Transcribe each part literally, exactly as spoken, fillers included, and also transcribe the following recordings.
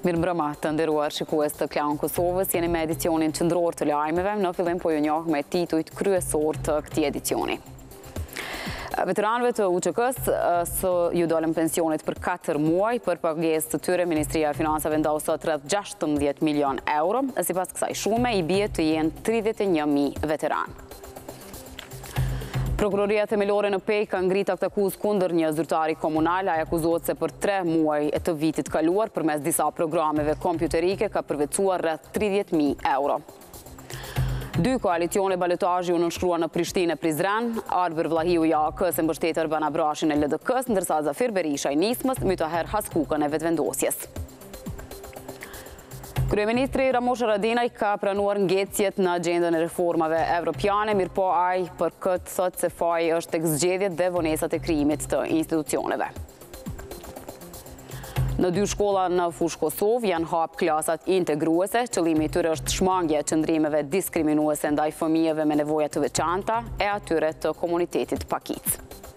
Mirëmbrëma të nderuar shikues të Klan Kosovës, jeni me edicionin qendror të lajmeve, në fillim po ju njoh me titujt kryesor të këtij edicioni. Veteranëve të U Q K-s së ju dolën pensionet për katër muaj, për pagesë të tyre Ministria e Financave ndau sot rreth gjashtëmbëdhjetë milion euro, sipas kësaj shume i bie të jenë tridhjetë e një mijë veteranë. Prokuroria Themelore në Pejë ka ngritur akt akuzë kundër një zyrtari komunal. Ai akuzohet se për tre muaj të vitit kaluar përmes disa programeve kompjuterike ka përvecuar rreth tridhjetë mijë euro. Dy koalicione balotazhi u nënshkruan në Prishtinë e Prizren, Arber Vllahiu i A K-s e mbështet Erban Abrashin e L D K-s, ndërsa Zafir Berisha i Nismës Mytaher Haskukën e vetevendosjes. Kryeministri Ramosh Haradinaj ka pranuar ngecjet në agjendën e reformave evropiane, mirëpo ai për këtë thot se faji është tek zgjedhjet dhe vonesat e krijimit të institucioneve. Në dy shkolla në fushë Kosovë janë hap klasat integruese, qëllimi i tyre është shmangja e qëndrimeve diskriminuese ndaj fëmijëve me nevoja të veçanta e atyre të komunitetit pakic.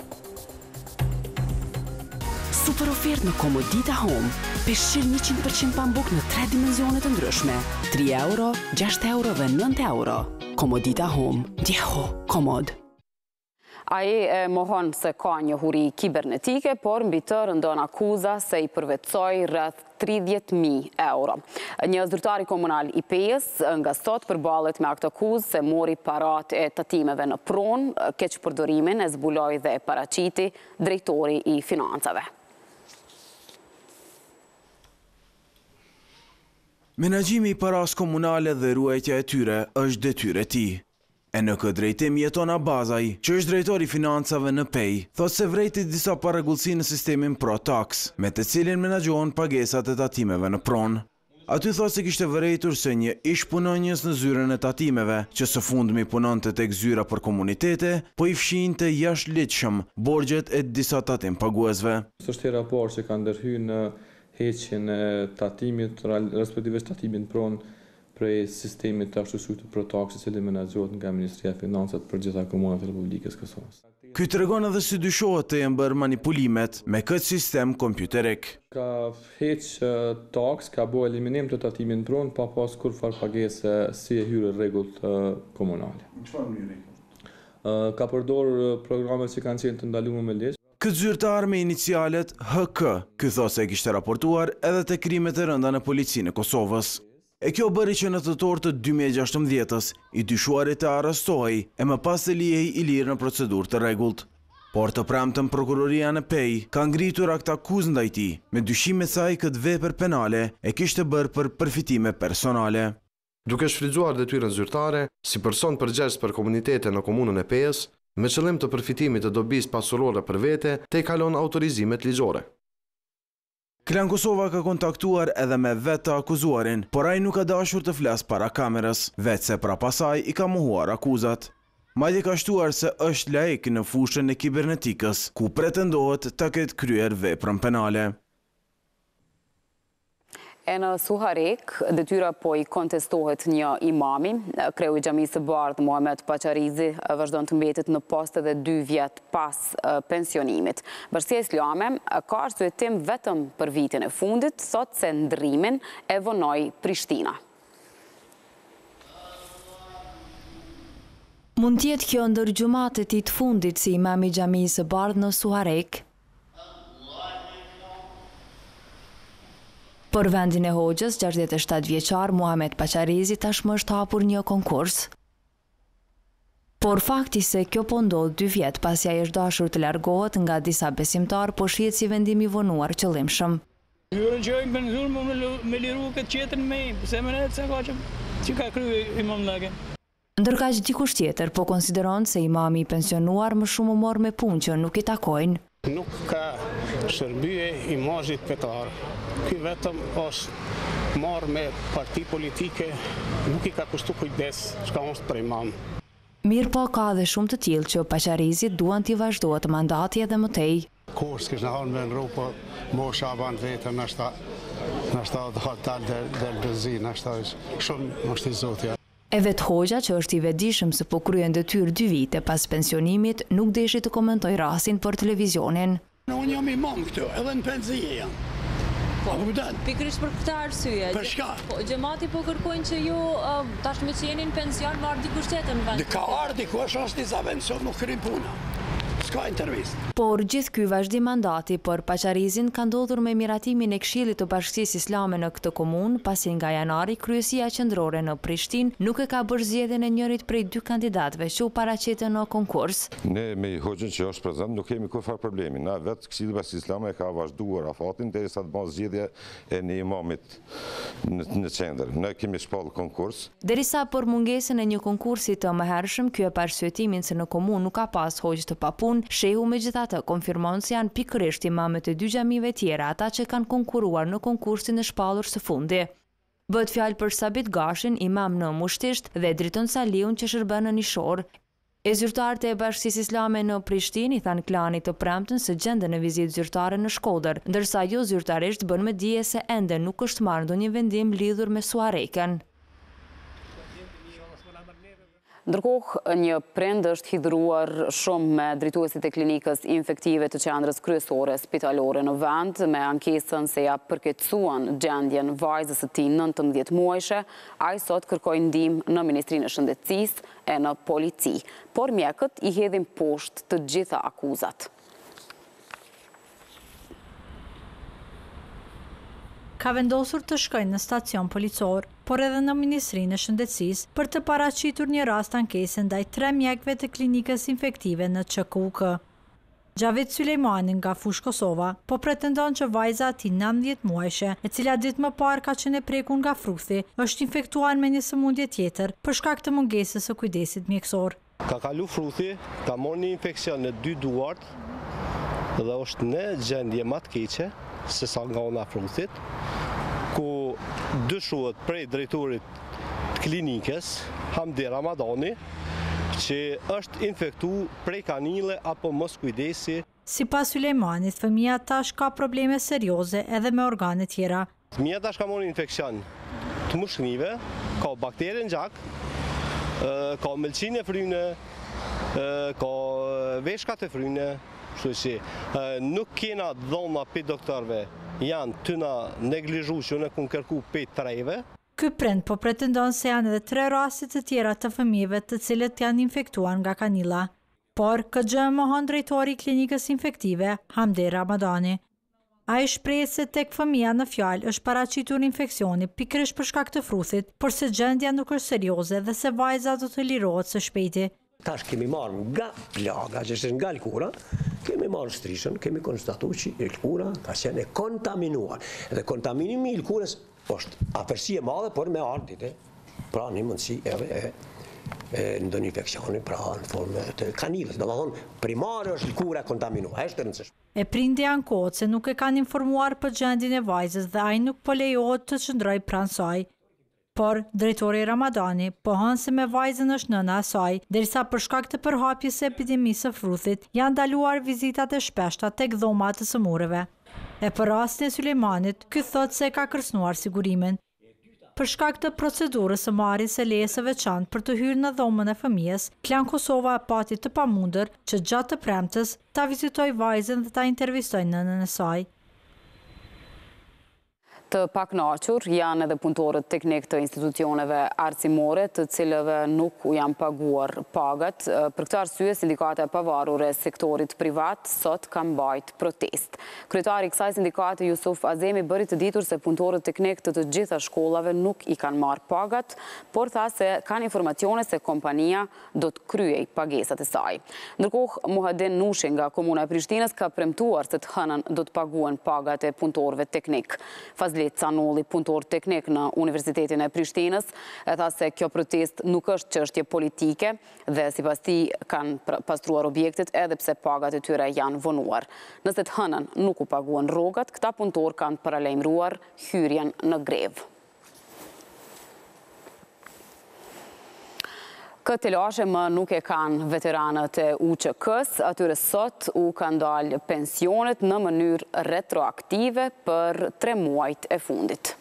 Super ofertë në Komodita Home. Peshqir njëqind përqind pambuk në tre dimensione të ndryshme. tri euro, gjashtë euro dhe nëntë euro. Komodita Home. Djeho, komod. Ai e mohon se ka një huri kibernetike, por mbi të rëndon akuza se i përvetësoi rreth tridhjetë mijë euro. Një zyrtar komunal i Pejës nga sot përballet me akt akuzë se mori parat e tatimeve në pronë, keqpërdorimin e zbuloi dhe paraqiti drejtori i financave. Menaxhimi i paras komunale dhe ruajtja e tyre është detyrë e tij. E në këtë drejtim jeton Abazaj, që është drejtori i financave në Pejë, thotë se vrejti disa parregullsi në sistemin Pro-Tax, me të cilin menaxhohen pagesat e tatimeve në pronë. Aty thotë se kishte vërejtur se një ish punonjës në zyrën e tatimeve, që së fundmi punonte tek zyra për komunitete, po i fshinte jashtëligjshëm borxhet e disa tatim paguesve. Është hera parë që ka ndërhyrë në heqjen e tatimit, respektivisht tatimin pronë prej sistemit të ashtushujtë Pro-Tax, i cili menaxhohet nga Ministria e Financave për gjitha komunat e Republikës Kosovës. Ky tregon edhe si dyshohet të jenë bërë manipulimet me këtë sistem kompjuterik. Ka heq taks, ka bo eliminim të tatimin pronë, pa pas kur farë pagese si e hyrë rregullt komunale. Në çfarë mënyre? Ka përdor programe që kanë qenë të ndaluara me ligj. Këtë zyrtar me inicialet H K, ky thotë se kishte raportuar edhe te krimet e rënda në policinë e Kosovës. E kjo bëri që në tetor të dy mijë e gjashtëmbëdhjetës i dyshuarit të arrestohej e më pas të lihej i lirë në procedurë të rregullt. Por të premtën prokuroria në Pejë ka ngritur akt akuzë ndaj tij, me dyshimet se ai këtë vepër penale e kishte bërë për përfitime personale. Duke shfrytzuar detyrën zyrtare, si person përgjegjës për komunitete në komunën e Pejës, me qëllim të përfitimit të dobisë pasurore për vete, te i kalon autorizimet ligjore. Klan Kosova ka kontaktuar edhe me vetë të akuzuarin, por ai nuk ka dashur të flasë para kamerës, vetë se pra pasaj i ka mohuar akuzat. Madje ka shtuar se është laik në fushën e kibernetikës, ku pretendohet të ketë kryer veprën penale. E në Suharek, detyra po i kontestohet një imami. Kreu i xhamisë së Bardhë, Muhamet Pacharizi, vazhdon të mbetet në post edhe dy vjet pas pensionimit. Bashkia Islame ka arsyetim vetëm për vitin e fundit, thot se ndrimin e vonoi Prishtina. Mund tjetë kjo ndër gjumatet i të fundit si imami i xhamisë së Bardhë në Suharek, por vendin e hoxhës, gjashtëdhjetë e shtatë vjeçar Muhamet Pacharizi tashmë është hapur një konkurs. Por fakti se kjo po ndodh dy vjet pasi ai është dashur të largohet nga disa besimtar, po shihet si vendim i vonuar qëllimshëm. Ju rëngjojmë pension me liru këtë qetën me se më net se ka që, që ka kryer imam lagë. Ndërkaq dikush tjetër po konsideron se imami i pensionuar më shumë u mor me punë që nuk i takojnë. Nuk ka shërbye imazhit fetar. Ky vetëm është marrë me parti politike, nuk i ka kushtu kujdes çka është për imam. Mirë po ka dhe shumë të tillë që Pacharizit duan t'i vazhdohet mandati edhe më tej. Kur s'kish në hanë me në rupo, mo shaban vetëm, nashta, nashta dhe dalë dhe lëzi, nashta shumë është i zotja. E vetë hoxha që është i vetëdijshëm se po kryen detyrë dy vite pas pensionimit, nuk deshi të komentoj rastin për televizionin. Unë jam imam këtu, edhe në pensie jam. A kupton? Pikërisht për këtë arsye. Për çka? Po xhamati po kërkojnë që ju tashmë që jeni në pension me ardhi dikush tjetër në vend. Dhe ka ardhi kush është një zavend sot nuk kryen puna. Ska intervistë. Por gjithë ky vazhdim mandati për Paçarizin ka ndodhur me miratimin e Këshillit të Bashkisë Islame në këtë komunë, pasi nga janari kryesia qendrore në Prishtinë nuk e ka bërë zgjedhjen e njërit prej dy kandidatëve që u paraqitën në konkurs. Ne me hoxhën që është prezant nuk kemi kurrë problemi. Na vetë Këshilli i Bashkisë Islame ka vazhduar afatin derisa të bëjë zgjedhje e një imamit në, në qendër. Ne kemi shpall konkurs. Derisa për mungesën e një konkursi të mëhershëm, ky e parashtytimin se në komunë nuk ka pas hoxh të papun, shehu megjithatë konfirmon se janë pikërisht imamët e dy xhamive tjera ata që kanë konkuruar në konkursin e shpallur së fundi. Bëhet fjalë për Sabit Gashin, imam në Mushtisht, dhe Driton Saliun që shërben në Nishor. E zyrtarët e Bashkisë Islame në Prishtinë i thanë klanit të premten se gjenden në vizitë zyrtare në Shkodër, ndërsa jo zyrtarisht bën me dije se ende nuk është marrë ndonjë vendim lidhur me Suareken. Ndërkohë, një prind është hidhruar shumë me drejtuesit e klinikës infektive të qendrës kryesore spitalore në vend, me ankesën se ja përkeqësuan gjendjen vajzës së tij nëntëmbëdhjetë muajshe, ai sot kërkoi ndihmë në Ministrinë e Shëndetësisë e në polici, por mjekët i hedhin poshtë të gjitha akuzat. Ka vendosur të shkojnë në stacion policor, por edhe në Ministrinë e Shëndetësisë për të paraqitur një rast ankese ndaj tre mjekëve të klinikës infektive në Q K U K. Xhavet Sulejmani nga Fush Kosova po pretendon që vajza e tij nëntëmbëdhjetë muajshe, e cila ditë më parë ka qenë e prekur nga fruthi, është infektuar me një sëmundje tjetër për shkak të mungesës së kujdesit mjekësor. Ka kalu fruthi, ka marrë një infekcion në dy duart dhe është në gjendje më të keqe se sa nga ona fruthit, ku dyshohet prej drejtorit të klinikës, Hamdi Ramadani, që është infektu prej kanile apo mos kujdesi. Sipas Sulejmanit, fëmia tash ka probleme serioze edhe me organe tjera. Fëmia tash ka marrë infekcion të mushknive, ka baktere në gjak, ka mëlçin e fryne, ka veshkat e fryne, kështu që nuk kena dhoma për doktorve, janë të na neglizhu që në kun kërku për trejve. Ky prind po pretendon se janë edhe tre raste të tjera të fëmijëve të cilët janë infektuar nga kanila. Por K X mohon drejtori i klinikës infektive, Hamdi Ramadani. Ai shpreh se tek fëmia në fjalë është paraqitur infeksioni pikërisht për shkak të fruthit, por se gjendja nuk është serioze dhe se vajza do të lirohet së shpejti. Tash kemi marrë nga plaga, që është nga lkura, kemi marrë strishën, kemi konstatu që lkura ka qenë kontaminuar. Dhe kontaminimi i lkurës është afërsi e madhe, por me ardhit, pra një mundësi edhe në një infekcioni, pra në formë të kanilës. Do të thonë, primare është lkura kontaminuar, është rëndësishme. E prindi ankohet se nuk e kanë informuar për gjendjen e vajzës dhe ai nuk po lejohet të qëndrojë pranë saj. Por drejtori Ramadani pohon se me vajzën është nëna e saj, derisa për shkak të përhapjes së epidemisë së fruthit janë ndaluar vizitat e shpeshta tek dhomat të sëmurëve. E për rastin e Sulejmanit, ky thotë se ka kërcënuar sigurimin. Për shkak të procedurës së marrjes së lejes së veçantë për të hyrë në dhomën e fëmijës, Klan Kosova pati të pamundër që gjatë të premtes ta vizitojë vajzën dhe ta intervistojë nënën e saj. Të paknaqur janë edhe punëtorët teknik të institucioneve arsimore, të cilëve nuk u janë paguar pagat. Për këtë arsye, sindikata e pavarur e sektorit privat sot ka mbajt protest. Kryetari i kësaj sindikate Jusuf Azemi bëri të ditur se punëtorët teknik të të gjitha shkollave nuk i kanë marrë pagat, por tha se kanë informacione se kompania do të kryej pagesat e saj. Ndërkohë, Muhadin Nushi nga Komuna e Prishtinës ka premtuar se të hënën do të paguen pagat e punëtorëve teknik. Fazli Canolli, punëtor teknik në Universitetin e Prishtinës, e tha se kjo protest nuk është çështje politike dhe sipas tij kanë pastruar objektet edhe pse pagat e tyre janë vonuar. Nëse të hënën nuk u paguan rrogat, këta punëtor kanë paralajmëruar hyrjen në grevë. Këtë lashe më nuk e kanë veteranët e U Q K-s, atyre sot u kanë dalë pensionet në mënyrë retroaktive për tre muajt e fundit.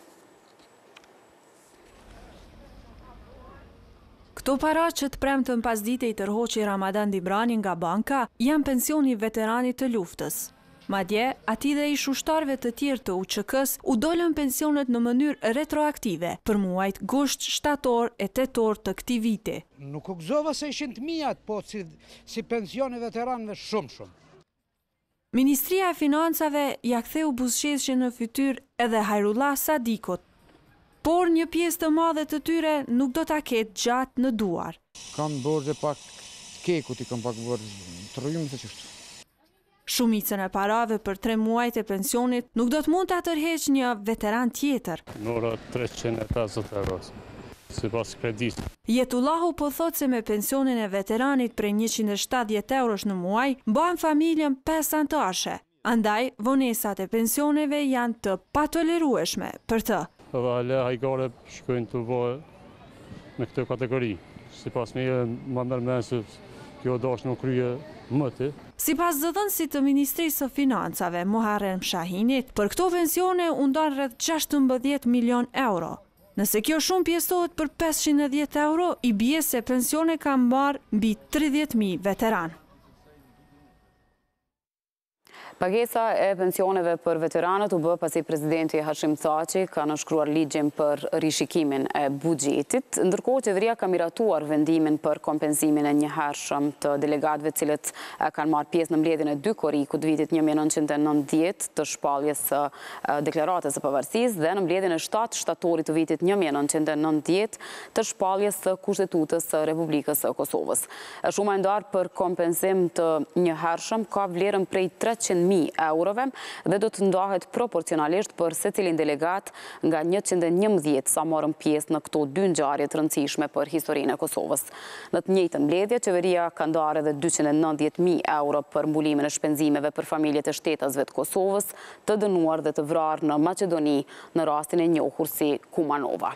Këto para që të premtën pas dite i tërhoqi Ramadan Dibrani nga banka, janë pensioni veteranit të luftës. Madje, ati dhe ish ushtarëve të tjerë të U Q K-s u dolën pensionet në mënyrë retroaktive për muajt gusht, shtator e tetor të këtij viti. Nuk u gëzova se ishin të mijat, po si, si pensione veteranëve shumë shumë. Ministria e Financave ja ktheu buzëqeshjen në fytyrë edhe Hajrullah Sadikut, por një pjesë të madhe të tyre nuk do ta ketë gjatë në duar. Kam borxhe pak kekut, i kam pak borxhe të rrujmë se çështë. Shumicën e parave për tre muajt e pensionit nuk do të mund të tërheq një veteran tjetër. Nora treqind e pesëdhjetë euro, si pas kredit. Jetullahu po thot se me pensionin e veteranit prej njëqind e shtatëdhjetë eurosh në muaj, bën familjen pesë anëtarësh. Andaj, vonesat e pensioneve janë të patolerueshme për të. Edhe ale hajgare shkojnë të bëhe me këtë kategori. Si pas me më mërmen se kjo dash nuk krye mëti. Si pas zëdhënësit të Ministrisë së Financave, Muharrem Shahinit, për këto pensione u ndon rreth gjashtëmbëdhjetë milion euro. Nëse kjo shumë pjesohet për pesëqind e dhjetë euro, i bie se pensione kanë marrë mbi tridhjetë mijë veteran. Pagesa e pensioneve për veteranët u bë pasi presidenti Hashim Thaçi ka nënshkruar ligjin për rishikimin e buxhetit, ndërkohë qeveria ka miratuar vendimin për kompensimin e njëhershëm të delegatëve të cilët kanë marrë pjesë në mbledhjen e dy korikut të vitit një mijë e nëntëqind e nëntëdhjetë të shpalljes së deklaratës së pavarësisë dhe në mbledhjen e shtatë shtatorit të vitit një mijë e nëntëqind e nëntëdhjetë të shpalljes së kushtetutës së Republikës së Kosovës. Shuma e ndarë për kompensim të njëhershëm ka vlerën prej treqind mijë eurove dhe do të ndahet proporcionalisht për secilin delegat nga njëqind e njëmbëdhjetë sa morën pjesë në këto dy ngjarje të rëndësishme për historinë e Kosovës. Në të njëjtën mbledhje, qeveria ka ndarë edhe dyqind e nëntëdhjetë mijë euro për mbulimin e shpenzimeve për familjet e shtetasve të Kosovës të dënuar dhe të vrarë në Maqedoni në rastin e njohur si Kumanova.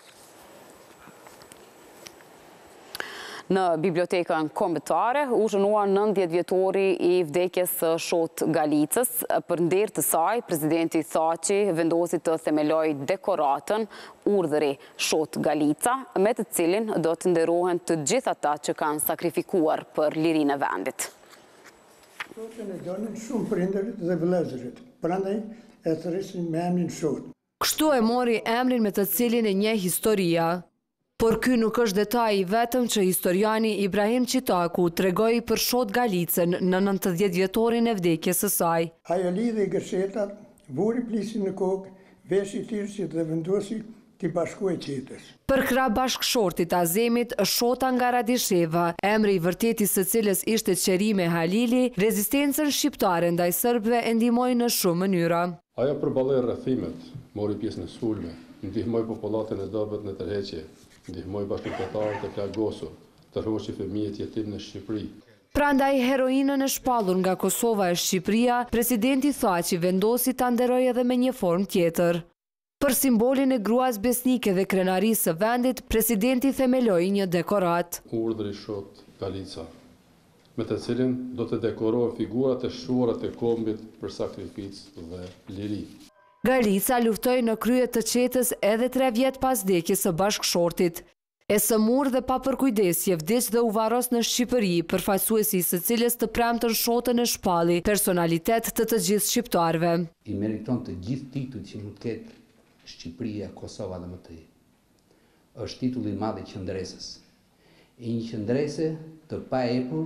Në bibliotekën kombëtare u shënua nëntëdhjetë vjetori i vdekjes së Shot Galicës. Për nder të saj, presidenti Thaçi vendosi të themeloj dekoratën Urdhëri Shot Galica, me të cilin do të nderohen të gjithë ata që kanë sakrifikuar për lirinë e vendit. Shotën e donin shumë prindërit dhe vëllezërit, prandaj e thërrisin me emrin Shot. Kështu e mori emrin me të cilin e njeh historia. Por ky nuk është detaj i vetëm që historiani Ibrahim Qitaku tregoi për Shot Galicën në nëntëdhjetë vjetorin e vdekjes së saj. Ajo lidhi gërshetat, vuri plisin në kokë, veshi tirësit dhe vendosi t'i bashkuaj qetës. Për krah bashkëshortit Azemit, Shota nga Radisheva, emri i vërtetit së cilës ishte Qerime Halili, rezistencën shqiptare ndaj serbëve e ndihmoi në shumë mënyra. Ajo përballoi rrethimet, mori pjesë në sulme, ndihmoi popullatën e dobët në tërheqje. Ndihmoi bashkëpunëtarët e plagosur, tërhoqi fëmijët jetim në Shqipëri. Prandaj heroinën e shpallur nga Kosova e Shqipëria, presidenti Thaçi vendosi ta nderojë edhe me një formë tjetër. Për simbolin e gruas besnike dhe krenarisë së vendit, presidenti themeloi një dekorat. Urdhri Shot Galica, me të cilin do të dekorohen figurat e shuara të kombit për sakrificë dhe liri. Galica luftoi në krye të qetës edhe tre vjet pas vdekjes së bashkëshortit. E sëmur dhe pa përkujdesje vdiq dhe u varros në Shqipëri, përfaqësuesi i së cilës të premtën Shotën e shpalli, personalitet të të gjithë shqiptarëve. I meriton të gjithë titujt që mund të ketë Shqipëria, Kosova dhe më tej. Është titulli i madh i qendresës. E një qendrese të paepur.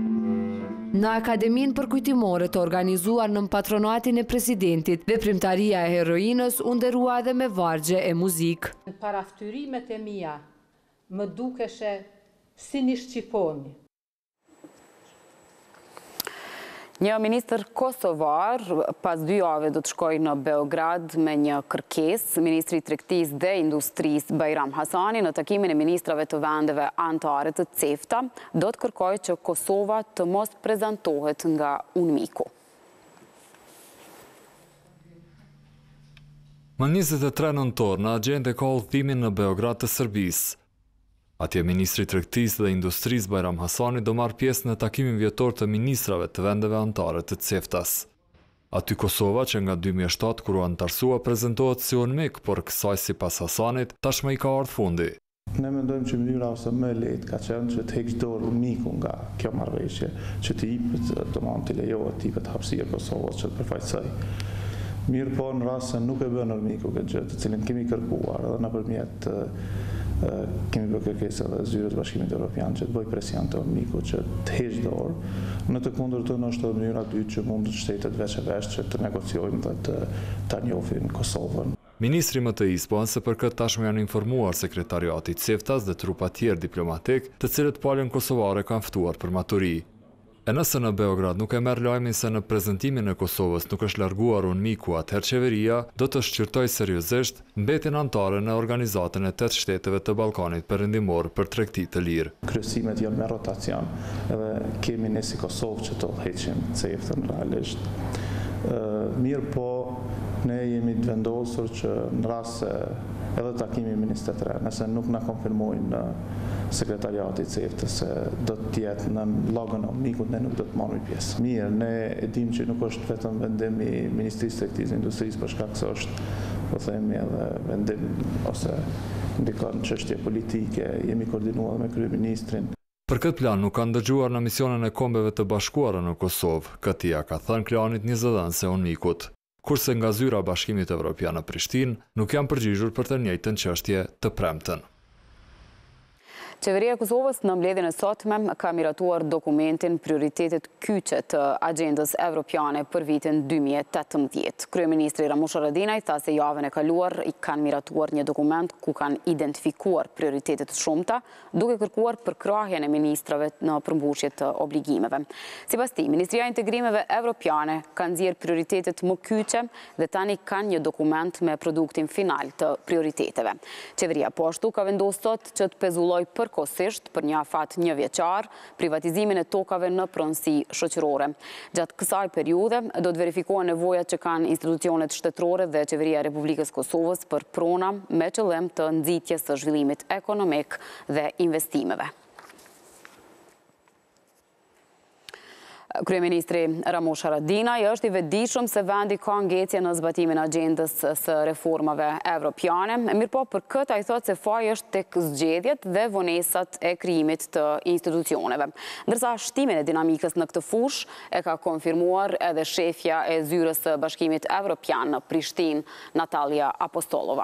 Në Akademinë përkujtimore të organizuar në patronatin e presidentit, veprimtaria e heroinës u nderua edhe me vargje e muzikë. Në paraftyrimet e mia më dukeshe si një shqiponi. Një ministër kosovar pas dy jave do të shkojë në Beograd me një kërkesë. Ministri i Tregtisë dhe Industrisë Bajram Hasani në takimin e ministrave të vendeve anëtare të CEFTA do të kërkojë që Kosova të mos prezantohet nga UNMIKU. Më njëzet e tre nëntor në agjende ka udhëtimin në Beograd të Serbisë. Atje Ministri i Tregtisë dhe Industrisë Bajram Hasani do marrë pjesë në takimin vjetor të ministrave të vendeve anëtare të CEFTA-s. Aty Kosova, që nga dy mijë e shtatë kur u anëtarsua, prezantohet si UNMIK, por kësaj sipas Hasanit tashmë i ka ardhur fundi. Ne mendojmë që mënyra ose më e lehtë ka qenë që të heqë dorë miku nga kjo marrëveshje, që të jepet domosdoshmë të lejohet të jepet hapësirë Kosovës që të përfaqësoj. Mirë po në rast se nuk e bën miku këtë gjë, të cilin kemi kërkuar edhe nëpërmjet kemi bërë kërkesë edhe zyrës Bashkimit Evropian që të bëj presion te miku që të heqë dorë. Në të kundërtën është edhe mënyra dytë që mund të shtetet veç e veç që të negociojnë dhe të ta njohin Kosovën. Ministri më të ispohen se për këtë tashmë janë informuar sekretariati Ceftas dhe trupa tjerë diplomatik, të cilët palën kosovare kanë ftuar për maturi. E nëse në Beograd nuk e merr lajmin se në prezantimin e Kosovës nuk është larguar unë miku, atëherë qeveria do të shqyrtoj seriozisht mbetjen anëtare në organizatën e tetë shteteve të Ballkanit Perëndimor për tregti të lirë. Kryesimet janë me rotacion, edhe kemi ne si Kosovë që të heqim Ceftën realisht. Mirë po, ne jemi të vendosur që në rast se edhe takimi ministrit të re, nëse nuk na konfirmojnë sekretariati Ceftës se do të jetë në llogën e mikut, ne nuk do të marrim pjesë. Mirë, ne e dim që nuk është vetëm vendim i Ministrisë së Tregtisë dhe Industrisë, për shkak se është, po themi, edhe vendim ose ndikon çështje politike, jemi koordinuar me kryeministrin. Për këtë plan nuk kanë dëgjuar në misionin e Kombeve të Bashkuara në Kosovë, këtia ka thënë klanit një zëdhënëse unë mikut. Kurse nga zyra Bashkimit Evropian në Prishtinë nuk janë përgjigjur për të njëjtën çështje të premten. Qeveria e Kosovës në mbledhjen e sotme ka miratuar dokumentin Prioritetet kyçe të agjendës evropiane për vitin dy mijë e tetëmbëdhjetë. Kryeministri Ramush Haradinaj tha se javën e kaluar i kanë miratuar një dokument ku kanë identifikuar prioritetet të shumta, duke kërkuar përkrahjen e ministrave në përmbushje të obligimeve. Sipas tij, Ministria e Integrimeve Evropiane ka nxjerrë prioritetet më kyçe dhe tani kanë një dokument me produktin final të prioriteteve. Qeveria po ashtu ka vendosur sot që të pezullojë për kosisht për një afat një vjeçar, privatizimin e tokave në pronësi shoqërore. Gjatë kësaj periudhe do të verifikohen nevojat që kanë institucionet shtetërore dhe Qeveria e Republikës Kosovës për prona me qëllim të nxitjes së zhvillimit ekonomik dhe investimeve. Kryeministri Ramush Haradinaj është i vetëdijshëm se vendi ka ngecje në zbatimin e agjendës së reformave evropiane. Mirëpo për këtë ai thotë se faji është tek zgjedhjet dhe vonesat e krijimit të institucioneve. Ndërsa shtimin e dinamikës në këtë fushë e ka konfirmuar edhe shefja e zyrës së Bashkimit Evropian në Prishtinë, Natalia Apostolova.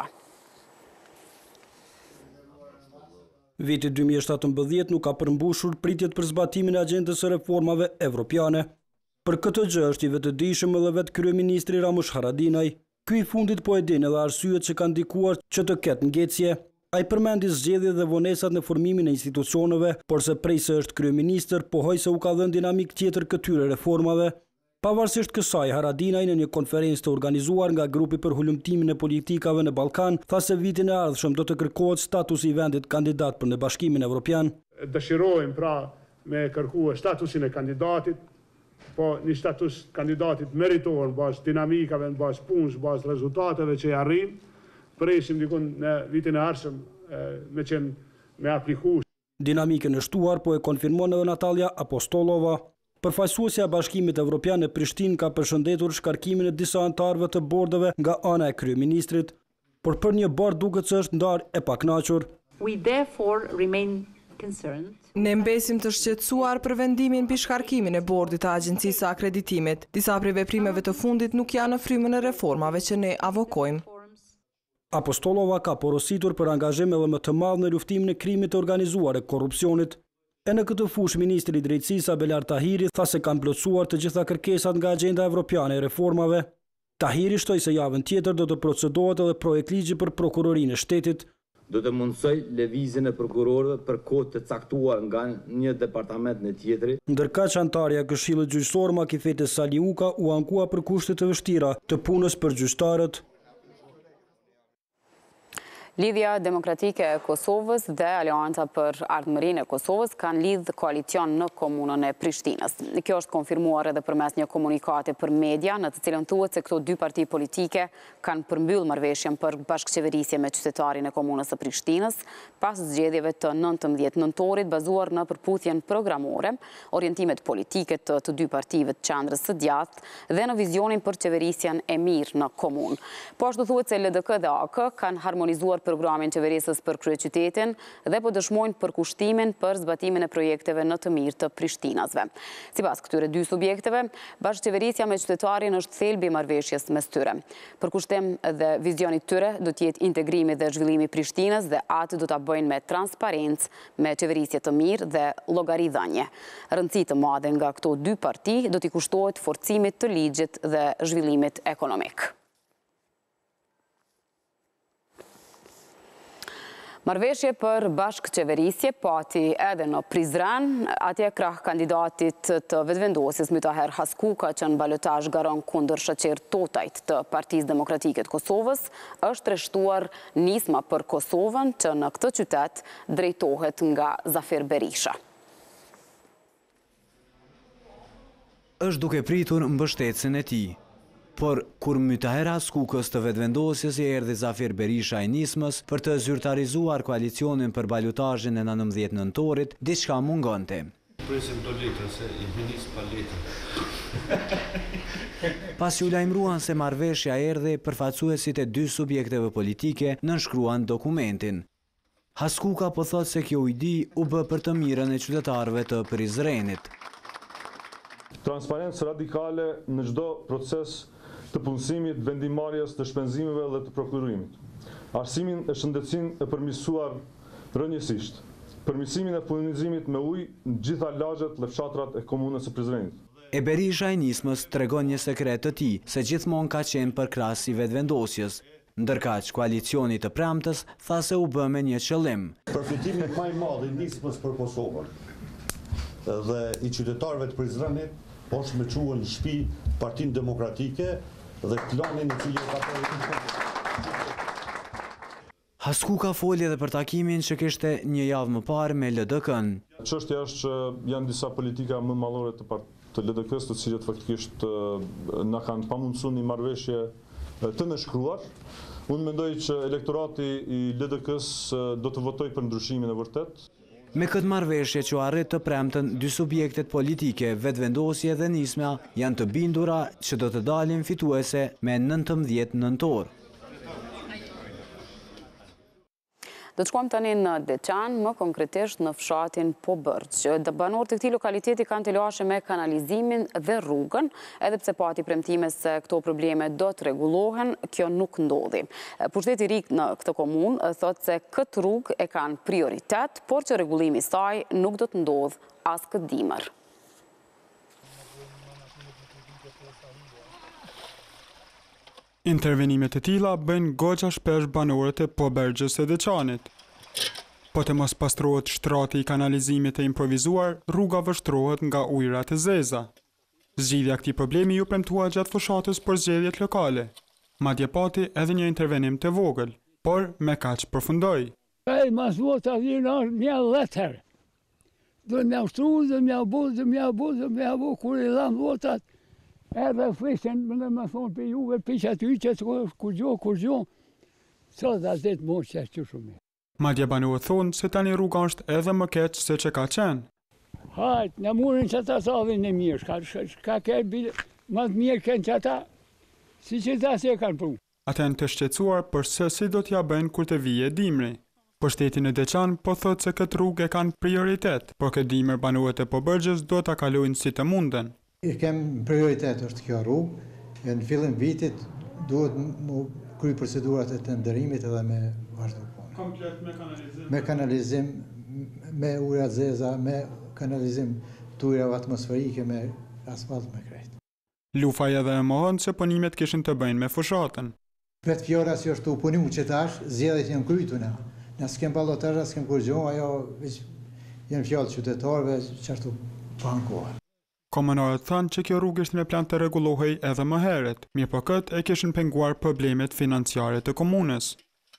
Viti dy mijë e shtatëmbëdhjetë nuk ka përmbushur pritjet për zbatimin e agjendës së reformave evropiane. Për këtë gjë është i vetëdijshëm edhe vetë kryeministri Ramush Haradinaj. Ky i fundit po e din edhe arsyet që kanë ndikuar që të ketë ngecje. Ai përmendi zgjedhjet dhe vonesat në formimin e institucioneve, por se prej se është kryeministër, pohoi se u ka dhënë dinamik tjetër këtyre reformave. Pavarësisht kësaj, Haradinaj në një konferencë të organizuar nga grupi për hulumtimin e politikave në Ballkan, tha se vitin e ardhshëm do të kërkohet statusi i vendit kandidat për në Bashkimin Evropian. Dëshirojmë pra me kërkuar statusin e kandidatit, po një status kandidatit meritor në bazë dinamikave, në bazë punës, në bazë rezultateve që i arrim, presim dikun në vitin e ardhshëm me qenë me apliku. Dinamikën e shtuar po e konfirmon edhe Natalia Apostolova. Përfaqësuesja e Bashkimit Evropian në Prishtinë ka përshëndetur shkarkimin e disa anëtarëve të bordeve nga ana e kryeministrit, por për një bord duket se është ndarë e pakënaqur. We therefore remain concerned. Ne mbesim të shqetësuar për vendimin mbi shkarkimin e bordit të Agjencisë së Akreditimit. Disa prej veprimeve të fundit nuk janë në frymën e reformave që ne avokojmë. Apostolova ka porositur për angazhim edhe më të madh në luftimin e krimit të organizuar e korrupsionit. E në këtë fushë, Ministri i Drejtësisë Abelar Tahiri tha se kanë plotësuar të gjitha kërkesat nga Agjenda Evropiane e reformave. Tahiri shtoi se javën tjetër do të procedohet edhe projekt ligji për prokurorinë e shtetit. Do të mundsoj lëvizjen e prokurorëve për kohë të caktuar nga një departament në tjetrin. Ndërkaq antarja e Këshillit Gjyqësor Makifete Saliuka u ankua për kushte të vështira të punës për gjyqtarët. Lidhja Demokratike e Kosovës dhe Aleanca për Ardhmërinë e Kosovës kanë lidhë koalicion në komunën e Prishtinës. Kjo është konfirmuar edhe përmes një komunikati për media, në të cilën thuhet se këto dy parti politike kanë përmbyll marrëveshjen për bashkëqeverisje me qytetarin e komunës së Prishtinës, pas zgjedhjeve të nëntëmbëdhjetë nëntorit bazuar në përputhjen programore, orientimet politike të të dy partive të qendrës së djathtë dhe në vizionin për qeverisjen e mirë në komunë. Po ashtu thuhet se L D K dhe A K kanë harmonizuar programin qeverisës për kryeqytetin dhe po dëshmojnë përkushtimin për zbatimin e projekteve në të mirë të Prishtinasve. Sipas këtyre dy subjekteve, bashkëqeverisja me qytetarin është thelbi i marrëveshjes mes tyre. Përkushtim dhe vizionit tyre do të jetë integrimi dhe zhvillimi i Prishtinës dhe atë do ta bëjnë me transparencë, me qeverisje të mirë dhe llogaridhënie. Rëndësi të madhe nga këto dy parti do t'i kushtohet forcimit të ligjit dhe zhvillimit ekonomik. Marrëveshje për bashkëqeverisje pati edhe në Prizren, atje krah kandidatit të vetëvendosjes Mytaher Haskuka që në balotazh garon kundër shoqer Totajt të Partisë Demokratike të Kosovës, është rreshtuar nisma për Kosovën që në këtë qytet drejtohet nga Zafir Berisha. Është duke pritur mbështetësin e tij. Por kur Mytaher Haskukës të vetëvendosjes i erdhi Zafir Berisha i nismës për të zyrtarizuar koalicionin për balotazhin e nëntëmbëdhjetë nëntorit, diçka mungonte. Presim do letra se i nis pa letra. Pas u lajmëruan se marrëveshja erdhi, përfaqësuesit e dy subjekteve politike nënshkruan dokumentin. Haskuka po thotë se kjo ide u bë për të mirën e qytetarëve të Prizrenit. Transparencë radikale në çdo proces të punësimit, vendimarrjes, të shpenzimeve dhe të prokurimit. Arsimin e shëndetësin e përmirësuar rënjësisht. Përmirësimin e furnizimit me ujë në gjitha lagjet dhe fshatrat e komunës së Prizrenit. E Berisha i nismës tregon një sekret të tij, se gjithmonë ka qenë përkrahas i vetëvendosjes. Ndërkaq koalicioni të premtës tha se u bë me një qëllim. Përfitimi më i madh i nismës për Kosovën dhe i qytetarëve të Prizrenit është me çuar në shtëpi Partinë Demokratike dhe klanin i cili ka parë. Haskuka foli edhe për takimin që kishte një javë më parë me L D K-n. Çështja është që janë disa politika më mallore të, të L D K-s, të cilët faktikisht na kanë pamundsuar një marrëveshje të nënshkruar. Unë mendoj që elektorati i L D K-s do të votojë për ndryshimin e vërtet. Me këtë marrëveshje që arrit të premten, dy subjektet politike, vetëvendosje dhe nisma, janë të bindura që do të dalin fituese me nëntëmbëdhjetë nëntor. Do të shkojmë tani në Deçan, më konkretisht në fshatin Pobërgj. Banorët e këtij lokaliteti kanë të lashë me kanalizimin dhe rrugën, edhe pse pati premtime se këto probleme do të rregullohen, kjo nuk ndodhi. Pushteti i ri në këtë komunë thotë se këtë rrugë e kanë prioritet, por që rregullimi i saj nuk do të ndodhë as këtë dimër. Intervenimet e tilla bëjnë goxha shpesh banorët e Pobërgjës së Deçanit. Po të mos pastrohet shtrati i kanalizimit të improvizuar, rruga vështrohet nga ujërat e zeza. Zgjidhja e këtij problemi ju premtua gjatë fushatës për zgjedhjet lokale. Madje pati edhe një intervenim të vogël, por me kaq përfundoi. Ai mas vota vjen mja letër. Do më ushtru, do më abu, do më abu, do më abu kur i dhan votat. Edhe flisën, më më thonë për juve, për që aty që kur gjo, kur gjo, sa dhe adet mos që është shumë. Madje banorët thonë se tani rruga është edhe më keq se që ka qenë. Hajt, në murin që ta savin e mirë, ka, ka kërë më të mirë kënë që ata, si që ta se kanë pru. Ata në të shqetësuar për se si do t'ja bëjnë kur të vije dimri. Pushteti në Deçan po thotë se këtë rrugë e kanë prioritet, por këtë dimër banorët e Pobërgjës do ta kalojnë si të munden. I kem prioritet është kjo rrugë, e në fillim vitit duhet më kry procedurat e tenderimit edhe me vazhdu punë. Komplet me kanalizim? Me kanalizim, me ujëra zeza, me kanalizim të ujërave atmosferike, me asfalt me krejt. Lufaj edhe e mohon se punimet kishin të bëjnë me fushatën. Vetë fjora si është u punimu që tash, zjedhet janë krytu na. Na s'kem balotazha, s'kem kur gjo, ajo janë fjallë qytetarëve që ashtu pankohet. Komunarët thanë që kjo rrugë ishte me plan të rregullohej edhe më herët, mirë po këtë e kishin penguar problemet financiare të komunës.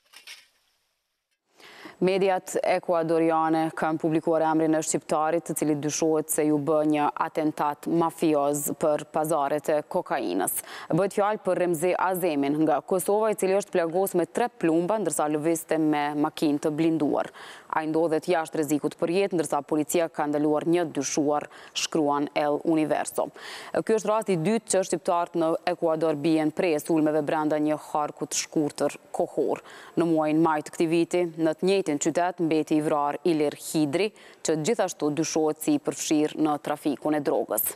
Mediat ekuadoriane kanë publikuar emrin e shqiptarit, të cili dyshohet se ju bë një atentat mafioz për pazaret e kokainës. Bëhet fjalë për Remzi Azemin nga Kosova, i cili është plagos me tre plumba, ndërsa lëvizte me makinë të blinduar. Ai ndodhet jashtë rrezikut për jetë, ndërsa policia ka ndaluar një dyshuar, shkruan El Universo. Ky është rasti i dytë që shqiptarët në Ekuador bien prej sulmeve brenda një harku të shkurtër kohor. Në muajin maj të këtij viti, në të njëjtin qytet mbeti i vrarë Ilir Hidri, që gjithashtu dyshohet si i përfshirë në trafikun e drogës.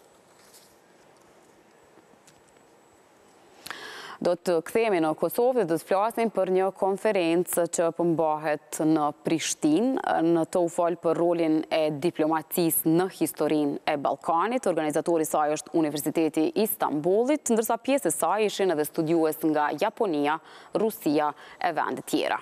Do të kthehemi në Kosovë dhe do të flasim për një konferencë që përmbahet në Prishtinë. Në të u fol për rolin e diplomacisë në historinë e Ballkanit. Organizatori i saj është Universiteti i Istanbulit, ndërsa pjesë e saj ishin edhe studiues nga Japonia, Rusia e vende tjera.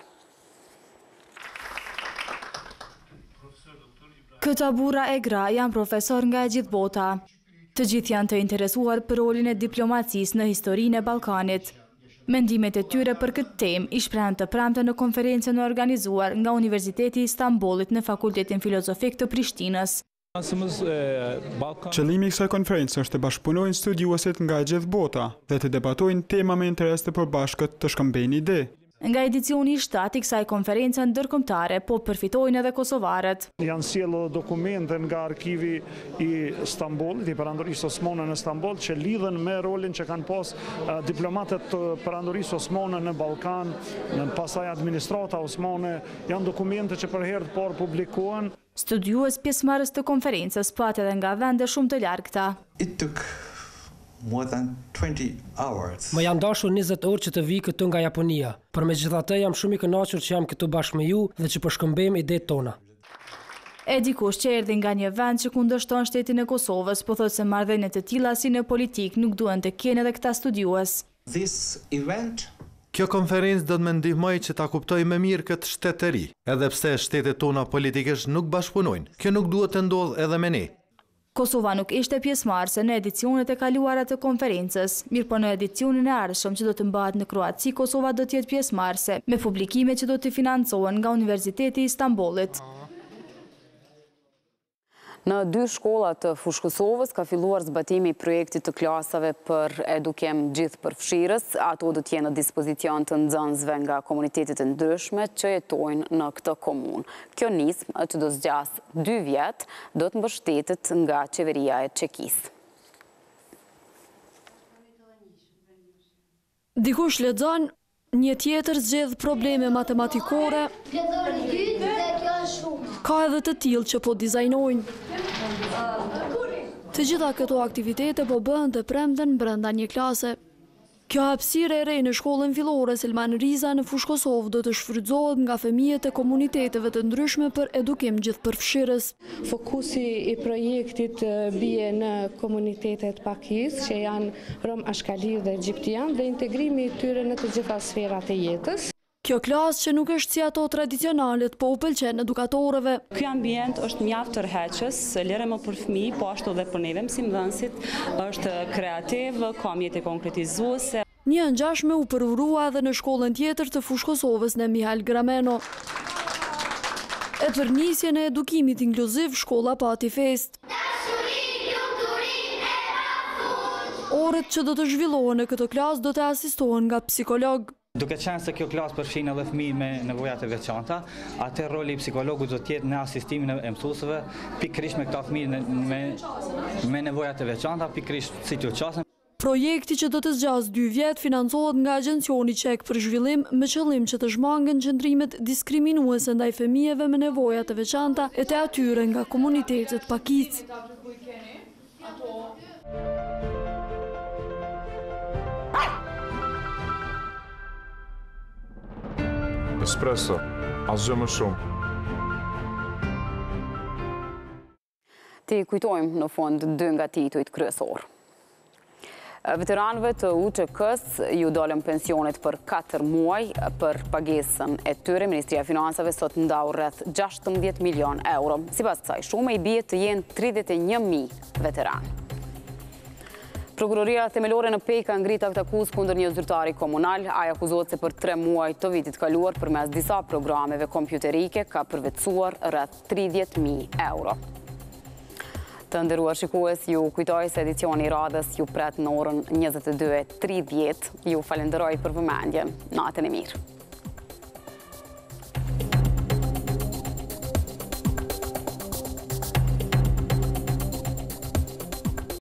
Këta burra e gra janë profesor nga e gjithë bota. Të gjithë janë të interesuar për rolin e diplomacisë në historinë e Ballkanit. Mendimet e tyre për këtë temë i shprehen të premte në konferencën e organizuar nga Universiteti i Istanbulit në Fakultetin Filozofik të Prishtinës. Qëllimi i kësaj konferencë është të bashkëpunojnë studiuesit nga e gjithë bota dhe të debatojnë tema me interes të përbashkët të shkëmbejnë ide. Nga edicioni i shtatë i kësaj konferencë ndërkombëtare, po përfitojnë edhe kosovarët. Janë sjellë dokumente nga arkivi i Stambollit, i perandorisë osmane në Stambol, që lidhen me rolin që kanë pas diplomatët të perandorisë osmane në Ballkan, në pasaj administrata osmane. Janë dokumente që për herë të parë publikohen. Studiues pjesëmarrës të konferencës patë edhe nga vende shumë të largëta. More than twenty hours. Më janë dashur njëzet orë që të vi këtu nga Japonia. Por megjithatë jam shumë i kënaqur që jam këtu bashkë me ju dhe që po shkëmbejmë idetë tona. E dikush që erdhi nga një vend që kundërshton shtetin e Kosovës, po thotë se marrëdhëniet e tilla si në politik nuk duhen të kenë edhe këta studiues. This event Kjo konferencë do të më ndihmoj që ta kuptoj më mirë këtë shtetëri, edhe pse shtetet tona politikisht nuk bashkëpunojnë. Kjo nuk duhet të ndodhë edhe me ne. Kosova nuk ishte pjesëmarrëse në edicionet e kaluara të konferencës, mirë po në edicionin e ardhshëm që do të mbahet në Kroaci, Kosova do të jetë pjesëmarrëse, me publikime që do të financohen nga Universiteti i Istanbulit. Në dy shkolla të Fushkosovës ka filluar zbatimi i projektit të klasave për edukim gjithë përfshirës. Ato do të jenë në dispozicion të nxënësve nga komunitetet e ndryshme që jetojnë në këtë komunë. Kjo nismë, që do zgjas dy vjet, do të mbështetet nga qeveria e Çekisë. Dikush lexon, një tjetër zgjedh probleme matematikore. Ka edhe të tillë që po dizajnojnë. Të gjitha këto aktivitete po bëhen të premten brenda një klase. Kjo hapësirë e re në shkollën fillore Selman Riza në Fushkosovë do të shfrytëzohet nga fëmijët e komuniteteve të ndryshme për edukim gjithëpërfshirës. Fokusi i projektit bie në komunitetet pakis, që janë rom, ashkali dhe egjiptian, dhe integrimi i tyre në të gjitha sferat e jetës. Kjo klasë që nuk është si ato tradicionalet, po u pëlqen edukatorëve. Ky ambient është mjaft tërheqës, lere më për fëmijë, po ashtu edhe për neve mësimdhënësit, është kreativ, ka mjete konkretizuese. Një ngjashme u përvurua edhe në shkollën tjetër të Fushkosovës në Mihal Grameno. E për nisjen e edukimit inkluziv, shkolla pati fest. Orët që do të zhvillohen në këtë klasë do të asistohen nga psikolog. Duke qenë se kjo klasë përfshin edhe fëmijë me nevojat e veçanta, atë roli i psikologut do të jetë në asistimin e mësuesve, pikërisht me këta fëmijë me, me nevojat e veçanta, pikërisht si t'u qasen. Projekti që do të zgjas dy vjet financohet nga Agjencioni Çek për Zhvillim me qëllim që të zhmangen qëndrimet diskriminuese ndaj fëmijëve me nevojat e veçanta e të atyre nga komunitetet pakicë. Espresso, asgjë më shumë. Ti kujtojmë në fund dy nga titujt kryesor. Veteranëve të U Ç K-s ju dolën pensionet për katër muaj. Për pagesën e tyre, Ministria e Financave sot ndau rreth gjashtëmbëdhjetë milion euro. Sipas kësaj shume i bie të jenë tridhjetë e një mijë veteranë. Prokuroria themelore në Pejë ka ngritur akt akuzë kundër një zyrtari komunal. Ai akuzohet se për tre muaj të vitit kaluar përmes disa programeve kompjuterike ka përvetësuar rreth tridhjetë mijë euro. Të nderuar shikues, ju kujtoj se edicioni i radhës ju pret në orën njëzet e dy e tridhjetë. Ju falenderoj për vëmendjen. Natën e mirë.